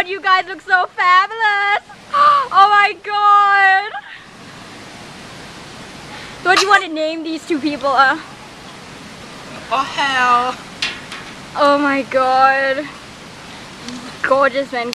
god, you guys look so fabulous! Oh my god! So what do you want to name these two people? Oh hell! Oh my god. Gorgeous man.